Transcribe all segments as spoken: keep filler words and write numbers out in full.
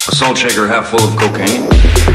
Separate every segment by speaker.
Speaker 1: A salt shaker half full of cocaine.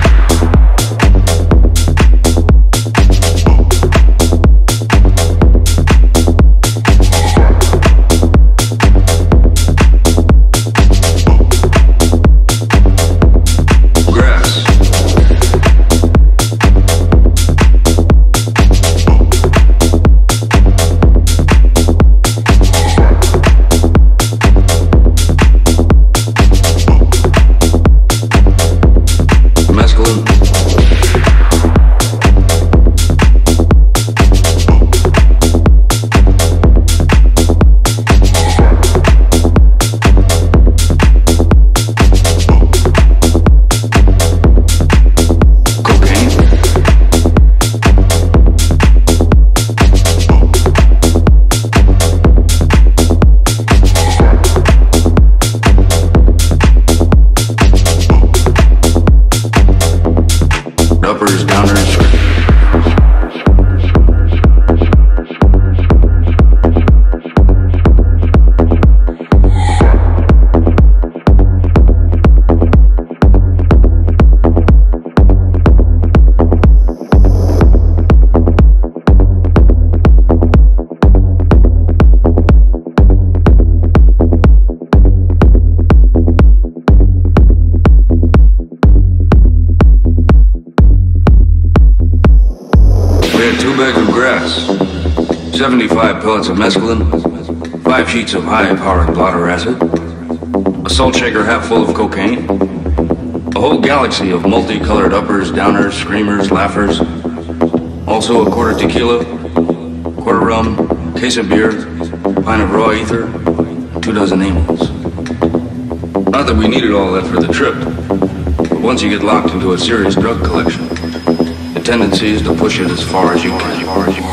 Speaker 1: Uppers, downers. Two bags of grass, seventy-five pellets of mescaline, five sheets of high-powered blotter acid, a salt shaker half full of cocaine, a whole galaxy of multicolored uppers, downers, screamers, laughers, also a quarter tequila, quarter rum, case of beer, pint of raw ether, and two dozen amyls. Not that we needed all that for the trip, but once you get locked into a serious drug collection, the tendency is to push it as far as you can.